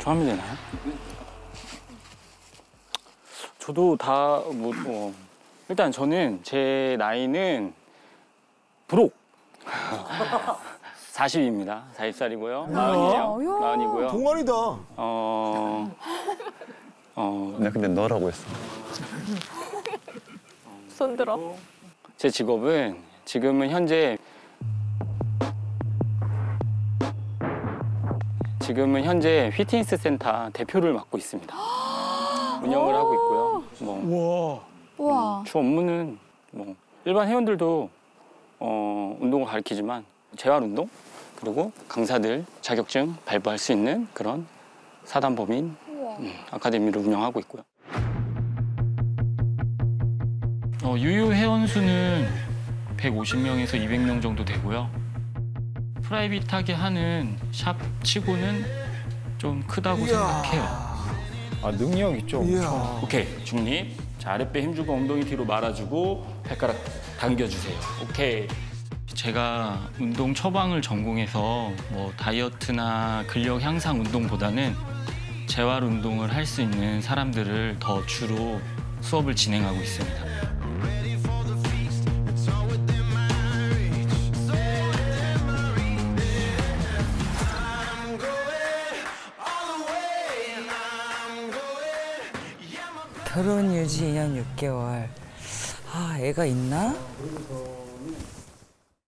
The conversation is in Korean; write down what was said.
이렇게 하면 되나요? 저도 다 일단 저는 제 나이는 부록 40입니다. 40살이고요. 마흔이고요. 동안이다. 나 근데 너라고 했어. 손들어. 제 직업은 지금은 현재 휘트니스 센터 대표를 맡고 있습니다. 운영을 하고 있고요. 주 업무는 일반 회원들도 운동을 가르치지만 재활 운동 그리고 강사들 자격증 발부할 수 있는 그런 사단법인 아카데미를 운영하고 있고요. 유효 회원 수는 150명에서 200명 정도 되고요. 프라이빗하게 하는 샵 치고는 좀 크다고 생각해요. 아, 능력 있죠. 오케이, 중립. 자, 아랫배 힘주고 엉덩이 뒤로 말아주고 발가락 당겨주세요. 오케이. 제가 운동 처방을 전공해서 다이어트나 근력 향상 운동보다는 재활 운동을 할 수 있는 사람들을 더 주로 수업을 진행하고 있습니다. 결혼 유지 2년 6개월. 아, 애가 있나?